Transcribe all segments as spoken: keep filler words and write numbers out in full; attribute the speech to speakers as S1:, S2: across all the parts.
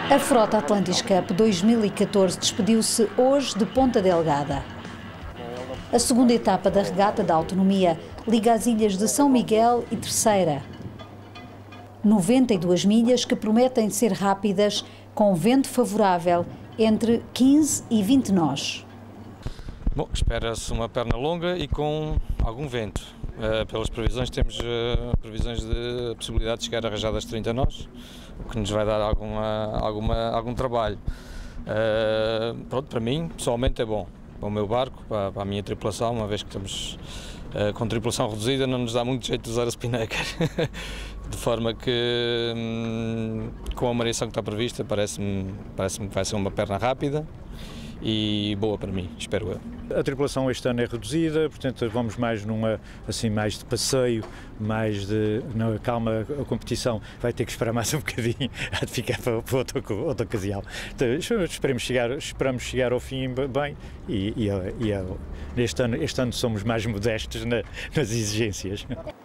S1: A frota Atlantis Cup dois mil e catorze despediu-se hoje de Ponta Delgada. A segunda etapa da regata da autonomia liga as ilhas de São Miguel e Terceira. noventa e duas milhas que prometem ser rápidas, com vento favorável, entre quinze e vinte nós.
S2: Bom, espera-se uma perna longa e com algum vento. Uh, pelas previsões, temos uh, previsões de possibilidade de chegar a rajadas de trinta nós, o que nos vai dar alguma, alguma, algum trabalho. Uh, pronto, para mim, pessoalmente, é bom. Para o meu barco, para, para a minha tripulação, uma vez que estamos uh, com tripulação reduzida, não nos dá muito jeito de usar a spinnaker. De forma que, hum, com a mareação que está prevista, parece-me parece-me que vai ser uma perna rápida e boa para mim, espero eu.
S3: A tripulação este ano é reduzida, portanto vamos mais numa, assim, mais de passeio, mais de, na calma, a competição vai ter que esperar mais um bocadinho, há de ficar para, para outra, outra ocasião. Então, esperemos chegar, esperamos chegar ao fim bem e, e, e este, ano, este ano somos mais modestos na, nas exigências.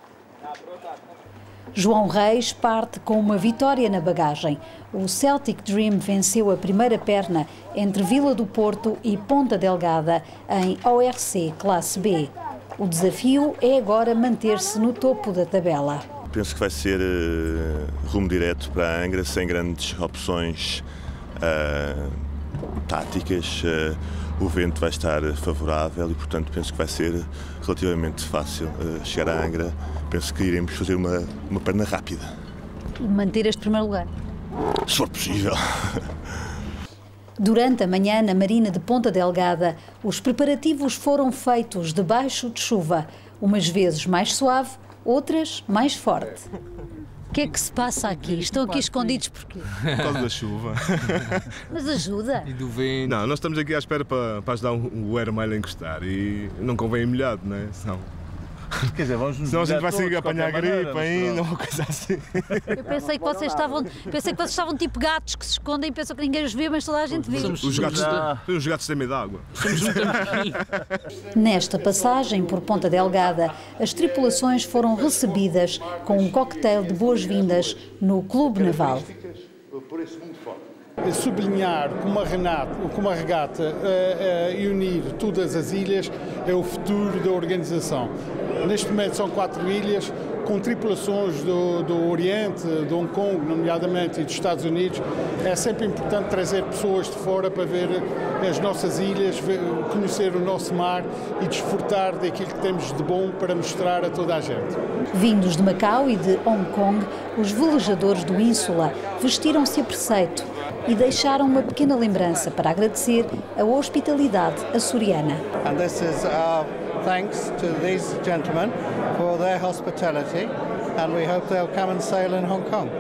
S1: João Reis parte com uma vitória na bagagem. O Celtic Dream venceu a primeira perna entre Vila do Porto e Ponta Delgada, em O R C Classe B. O desafio é agora manter-se no topo da tabela.
S4: Penso que vai ser uh, rumo direto para a Angra, sem grandes opções uh, táticas. Uh, o vento vai estar favorável e, portanto, penso que vai ser relativamente fácil uh, chegar à Angra. Penso que iremos fazer uma, uma perna rápida.
S1: E manter este primeiro lugar?
S4: Se for possível.
S1: Durante a manhã, na Marina de Ponta Delgada, os preparativos foram feitos debaixo de chuva, umas vezes mais suave, outras mais forte. O que é que se passa aqui? Estão aqui escondidos porquê?
S5: Por causa da chuva.
S1: Mas ajuda?
S5: E do vento. Não, nós estamos aqui à espera para, para ajudar o aeromail a encostar e não convém ir molhado, não é? Senão...
S6: Quer dizer, vamos
S5: Senão a gente vai seguir a apanhar
S6: maneira,
S5: gripe ainda, uma coisa assim.
S1: Eu pensei que vocês estavam, pensei que vocês estavam tipo gatos que se escondem e pensam que ninguém os vê, mas toda a gente vê.
S5: Os, os gatos, os gatos têm medo de água.
S1: Nesta passagem por Ponta Delgada, as tripulações foram recebidas com um coquetel de boas-vindas no Clube Naval.
S7: Sublinhar que uma, renata, que uma regata uh, uh, e unir todas as ilhas é o futuro da organização. Neste momento são quatro ilhas, com tripulações do, do Oriente, de Hong Kong, nomeadamente, e dos Estados Unidos. É sempre importante trazer pessoas de fora para ver as nossas ilhas, ver, conhecer o nosso mar e desfrutar daquilo que temos de bom para mostrar a toda a gente.
S1: Vindos de Macau e de Hong Kong, os velejadores do Ínsula vestiram-se a preceito e deixaram uma pequena lembrança para agradecer a hospitalidade açoriana.
S8: And this is our thanks to these gentlemen for their hospitality, and we hope they'll come and sail in Hong Kong.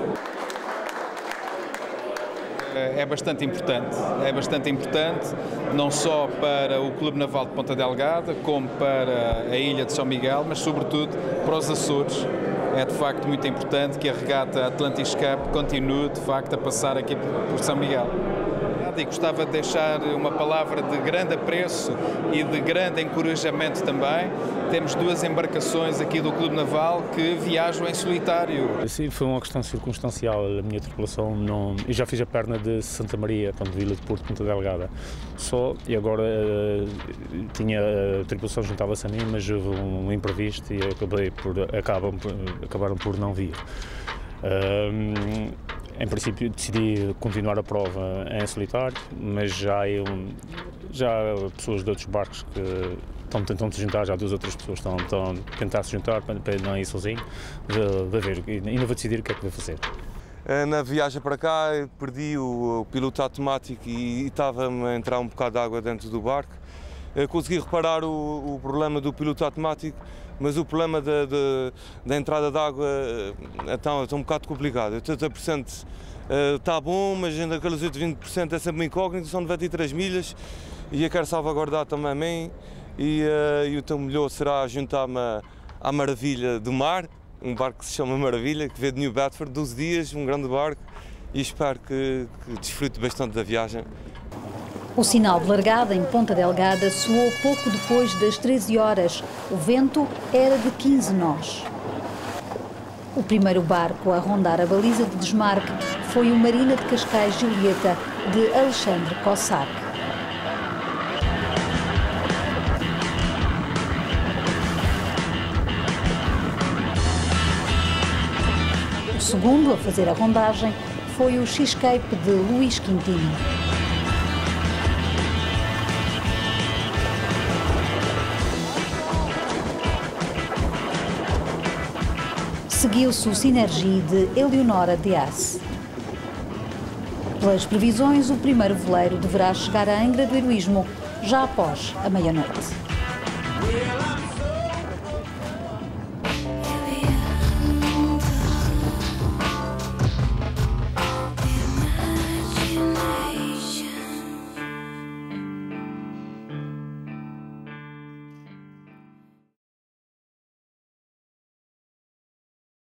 S9: É bastante importante, é bastante importante não só para o Clube Naval de Ponta Delgada, como para a ilha de São Miguel, mas sobretudo para os Açores. É de facto muito importante que a regata Atlantis Cup continue de facto a passar aqui por São Miguel. E gostava de deixar uma palavra de grande apreço e de grande encorajamento também. Temos duas embarcações aqui do Clube Naval que viajam em solitário.
S3: Sim, foi uma questão circunstancial. A minha tripulação não... Eu já fiz a perna de Santa Maria, tanto de Vila de Porto, Ponta Delgada. Só, e agora uh, tinha a tripulação juntava-se a mim, mas houve um imprevisto e acabei por, acabam, acabaram por não vir. Uh, Em princípio decidi continuar a prova em solitário, mas já há, já há pessoas de outros barcos que estão tentando se juntar, já duas outras pessoas estão, estão a tentar se juntar para não ir sozinho. Vou ver, ainda vou decidir o que é que vou fazer.
S10: Na viagem para cá perdi o, o piloto automático e estava-me a entrar um bocado de água dentro do barco. Consegui reparar o, o problema do piloto automático, mas o problema da, da, da entrada de água está, está um bocado complicado. oitenta por cento está bom, mas ainda aqueles outros vinte por cento é sempre uma incógnita, são noventa e três milhas e eu quero salvaguardar também a mim e, uh, e o teu melhor será juntar-me à Maravilha do Mar, um barco que se chama Maravilha, que vê de New Bedford, doze dias, um grande barco e espero que, que desfrute bastante da viagem.
S1: O sinal de largada em Ponta Delgada soou pouco depois das treze horas. O vento era de quinze nós. O primeiro barco a rondar a baliza de desmarque foi o Marina de Cascais Julieta, de Alexandre Cossack. O segundo a fazer a rondagem foi o X-Cape de Luís Quintino. Seguiu-se o Synergy de Eleonora Dias. Pelas previsões, o primeiro veleiro deverá chegar à Angra do Heroísmo já após a meia-noite.